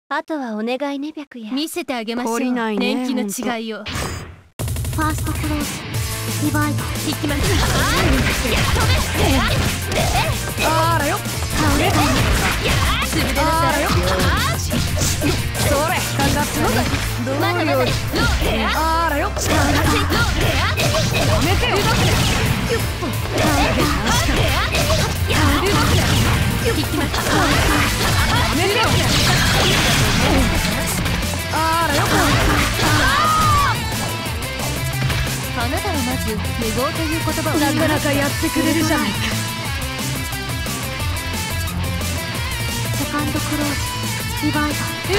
あとはお願いね白夜。 見せてあげましょう。年季の違いを。 ファーストクローズリバイバルいきます。 あらよ。 倒れたよ。 つぶれなさいよ。 それかかってどうより。あらよ。 倒れたよ。 やめてよ。 いきます。 やめてよ。あらよ。 あなたはまず無謀という言葉をなかなかやってくれるじゃないか。 セカンドクローズリバイバル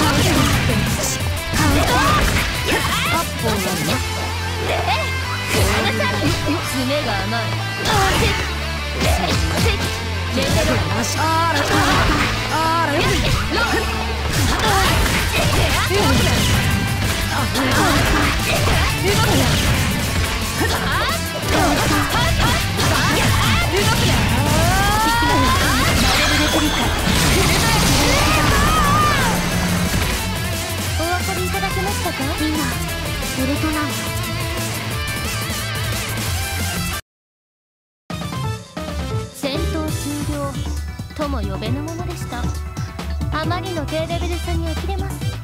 八方なのな。 爪が甘い。レベルあらよ。あらよ。 お分かりいただけましたか？ 今ウルトラマン戦闘終了とも呼べぬものでした。あまりの低レベルさに呆れます。